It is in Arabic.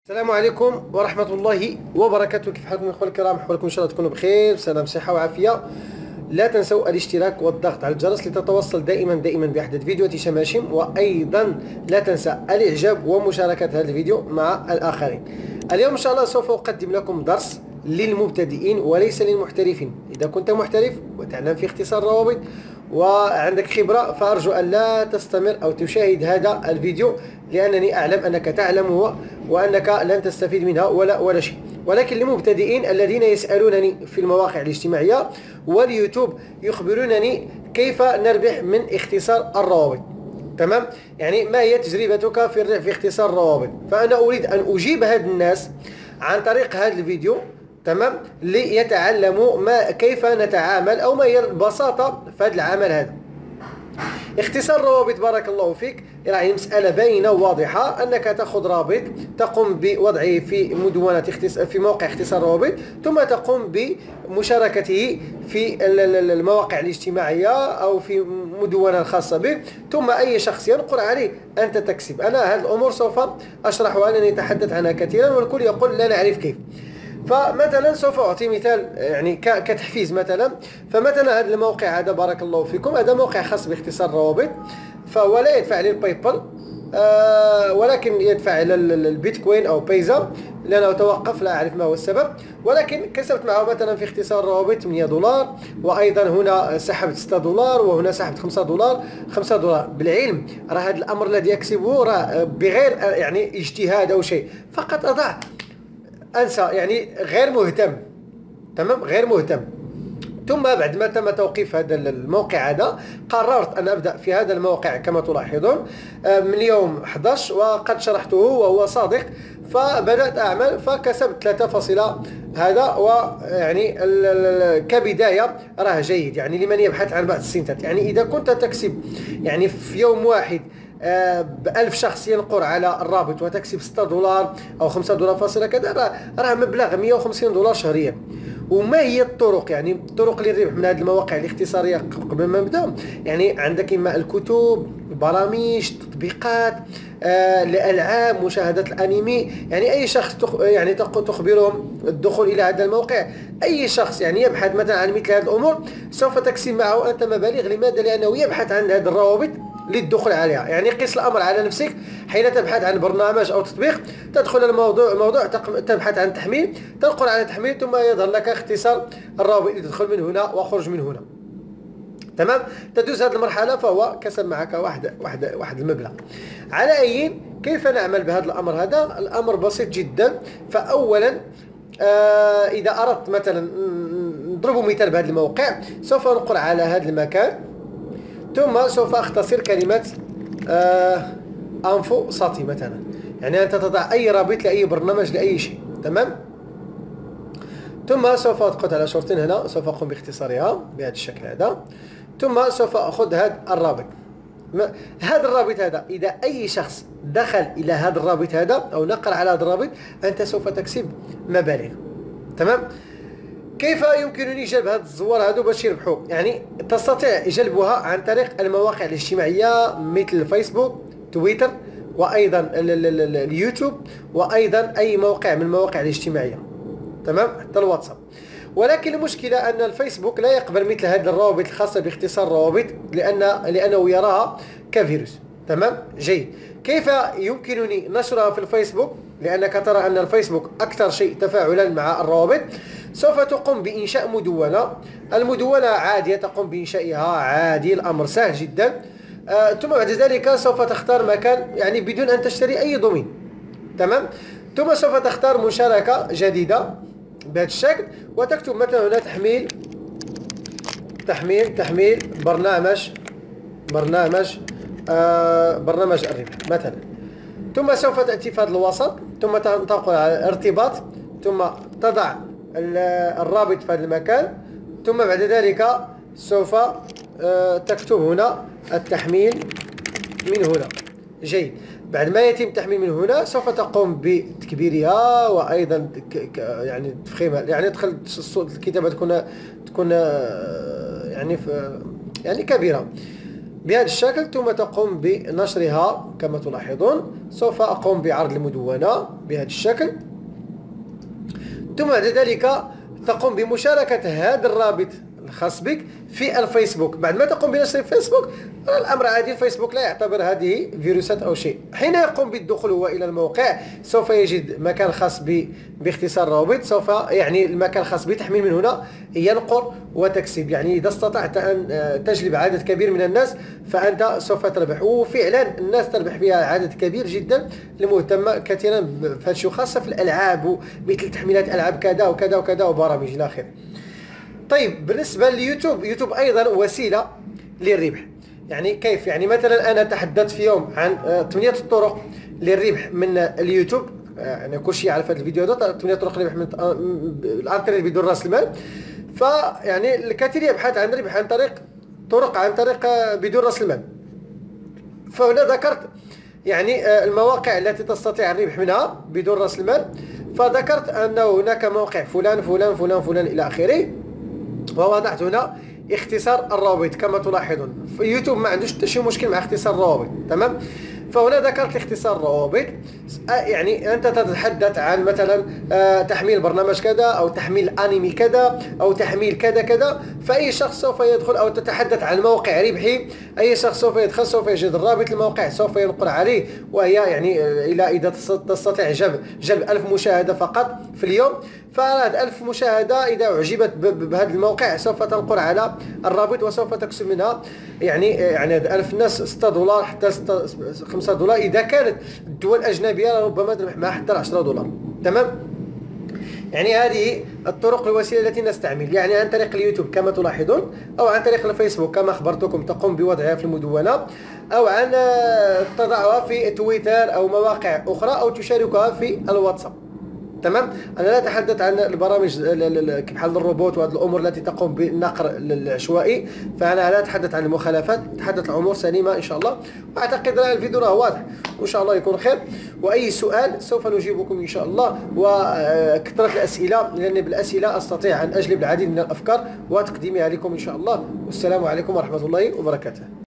السلام عليكم ورحمة الله وبركاته. كيف حالكم اخواني الكرام؟ حولكم ان شاء الله تكونوا بخير بسلام صحة وعافية. لا تنسوا الاشتراك والضغط على الجرس لتتوصل دائما بأحدث فيديوهات هشام هاشم، وايضا لا تنسى الاعجاب ومشاركة هذا الفيديو مع الاخرين. اليوم ان شاء الله سوف اقدم لكم درس للمبتدئين وليس للمحترفين. اذا كنت محترف وتعلم في اختصار الروابط وعندك خبرة فأرجو أن لا تستمر أو تشاهد هذا الفيديو، لأنني أعلم أنك تعلمه وأنك لن تستفيد منها ولا شيء. ولكن للمبتدئين الذين يسألونني في المواقع الاجتماعية واليوتيوب يخبرونني كيف نربح من اختصار الروابط، تمام؟ يعني ما هي تجربتك في الربح في اختصار الروابط؟ فأنا أريد أن أجيب هاد الناس عن طريق هذا الفيديو، تمام؟ ليتعلموا كيف نتعامل او ما هي البساطه في هذا العمل هذا. اختصار الروابط بارك الله فيك يعني مساله باينه وواضحه، انك تاخذ رابط تقوم بوضعه في مدونه في موقع اختصار الروابط، ثم تقوم بمشاركته في المواقع الاجتماعيه او في مدونه خاصه به، ثم اي شخص ينقر عليه انت تكسب. انا هذه الامور سوف اشرحها لانني اتحدث عنها كثيرا والكل يقول لا نعرف كيف. فمثلا سوف أعطي مثال يعني كتحفيز مثلا. فمثلا هذا الموقع هذا بارك الله فيكم، هذا موقع خاص باختصار الروابط، فهو لا يدفع لي الباي بال ولكن يدفع إلى البيتكوين أو بايزا، لأنه توقف لا أعرف ما هو السبب. ولكن كسبت معه مثلا في اختصار الروابط 8 دولار، وأيضا هنا سحبت 6 دولار، وهنا سحبت 5 دولار 5 دولار. بالعلم راه هذا الأمر الذي أكسبه راه بغير يعني اجتهاد أو شيء، فقط أضع انسى يعني غير مهتم، تمام؟ غير مهتم. ثم بعد ما تم توقيف هذا الموقع هذا قررت ان ابدا في هذا الموقع كما تلاحظون من يوم 11، وقد شرحته وهو صادق. فبدات اعمل فكسبت 3 هذا، ويعني كبدايه راه جيد يعني لمن يبحث عن بعض السنتات. يعني اذا كنت تكسب يعني في يوم واحد ب1000 شخص ينقر على الرابط وتكسب 6 دولار أو 5 دولار فاصلة كذا، راه مبلغ 150 دولار شهريا. وما هي الطرق؟ يعني الطرق للربح من هذه المواقع الاختصارية قبل ما نبدا؟ يعني عندك إما الكتب، البرامج، التطبيقات، الألعاب، مشاهدة الأنمي. يعني أي شخص يعني تخبرهم الدخول إلى هذا الموقع. أي شخص يعني يبحث مثلا عن مثل هذه الأمور سوف تكسب معه أنت مبالغ. لماذا؟ لأنه يبحث عن هذه الروابط للدخول عليها. يعني قس الأمر على نفسك، حين تبحث عن برنامج أو تطبيق تدخل الموضوع تبحث عن تحميل، تنقل على تحميل، ثم يظهر لك اختصار الرابط لتدخل من هنا وخرج من هنا، تمام؟ تدوز هذه المرحلة فهو كسب معك واحد المبلغ. على أي كيف نعمل بهذا الأمر هذا؟ الأمر بسيط جدا. فأولا إذا أردت مثلا نضرب مثال بهذا الموقع، سوف ننقل على هذا المكان، ثم سوف أختصر كلمة أنفو ساتي مثلا. يعني أنت تضع أي رابط لأي برنامج لأي شيء، تمام؟ ثم سوف أضغط على شرطين هنا، سوف أقوم باختصارها بهذا الشكل هذا، ثم سوف أخذ هذا الرابط. هذا الرابط هذا إذا أي شخص دخل إلى هذا الرابط هذا أو نقر على هذا الرابط أنت سوف تكسب مبالغ، تمام؟ كيف يمكنني جلب هذا الزوار هذو باش يربحوا؟ يعني تستطيع جلبها عن طريق المواقع الاجتماعية مثل الفيسبوك، تويتر، وأيضا اليوتيوب، وأيضا أي موقع من المواقع الاجتماعية، تمام؟ حتى الواتساب. ولكن المشكلة أن الفيسبوك لا يقبل مثل هذه الروابط الخاصة باختصار الروابط لأنه يراها كفيروس، تمام؟ جيد. كيف يمكنني نشرها في الفيسبوك؟ لأنك ترى أن الفيسبوك أكثر شيء تفاعلا مع الروابط. سوف تقوم بإنشاء مدونة. المدونة عادية تقوم بإنشائها عادي، الأمر سهل جدا. ثم بعد ذلك سوف تختار مكان يعني بدون أن تشتري أي دومين، تمام؟ ثم سوف تختار مشاركة جديدة بهذا الشكل، وتكتب مثلا هنا تحميل برنامج الربح مثلا. ثم سوف تأتي في هذا الوسط، ثم تنتقل على ارتباط، ثم تضع الرابط في هذا المكان، ثم بعد ذلك سوف تكتب هنا التحميل من هنا. جيد. بعد ما يتم التحميل من هنا سوف تقوم بتكبيرها وايضا يعني تفخيمها. يعني تدخل الكتابه تكون يعني كبيره. بهذا الشكل، ثم تقوم بنشرها كما تلاحظون. سوف أقوم بعرض المدونة بهذا الشكل، ثم بعد ذلك تقوم بمشاركة هذا الرابط الخاص بك في الفيسبوك. بعد ما تقوم بنشر الفيسبوك، الأمر عادي، الفيسبوك لا يعتبر هذه فيروسات أو شيء. حين يقوم بالدخول هو إلى الموقع سوف يجد مكان خاص باختصار الروابط، سوف يعني المكان الخاص بتحميل من هنا ينقر وتكسب. يعني إذا استطعت أن تجلب عدد كبير من الناس فأنت سوف تربح، وفعلا الناس تربح فيها عدد كبير جدا المهتمة كثيرا بهذا الشيء، خاصة في الألعاب مثل تحميلات ألعاب كذا وكذا وكذا وبرامج إلى آخره. طيب بالنسبة لليوتيوب، يوتيوب أيضا وسيلة للربح. يعني كيف؟ يعني مثلا أنا تحدثت في يوم عن 8 طرق للربح من اليوتيوب. يعني كل شيء يعرف هذا الفيديو هذا 8 طرق للربح من الانترنت بدون راس المال. فيعني الكثير يبحث عن ربح عن طريق بدون راس المال. فهنا ذكرت يعني المواقع التي تستطيع الربح منها بدون راس المال. فذكرت أن هناك موقع فلان فلان فلان فلان إلى آخره، ووضعت هنا اختصار الروابط كما تلاحظون. في يوتيوب ما عندوش شي مشكل مع اختصار الروابط، تمام. فهنا ذكرت اختصار الروابط، يعني أنت تتحدث عن مثلا تحميل برنامج كذا أو تحميل أنمي كذا أو تحميل كذا كذا، فأي شخص سوف يدخل، أو تتحدث عن موقع ربحي، أي شخص سوف يدخل سوف يجد الرابط الموقع، سوف ينقر عليه، وهي يعني إذا تستطيع جلب 1000 مشاهدة فقط في اليوم، فهذه 1000 مشاهدة إذا أعجبت بهذا الموقع سوف تنقر على الرابط وسوف تكسب منها يعني 1000 الناس $6 حتى $5. إذا كانت الدول الأجنبية ربما تربح معها حتى $10، تمام. يعني هذه الطرق الوسيلة التي نستعمل، يعني عن طريق اليوتيوب كما تلاحظون، أو عن طريق الفيسبوك كما أخبرتكم تقوم بوضعها في المدونة، أو عن تضعها في تويتر أو مواقع أخرى، أو تشاركها في الواتساب، تمام. انا لا اتحدث عن البرامج بحال الروبوت وهذه الامور التي تقوم بالنقر العشوائي، فانا لا اتحدث عن المخالفات، اتحدث عن امور سليمه ان شاء الله. واعتقد ان الفيديو راه واضح وان شاء الله يكون خير. واي سؤال سوف نجيبكم ان شاء الله، وكثره الاسئله، لان بالاسئله استطيع ان اجلب العديد من الافكار وتقديمها لكم ان شاء الله. والسلام عليكم ورحمه الله وبركاته.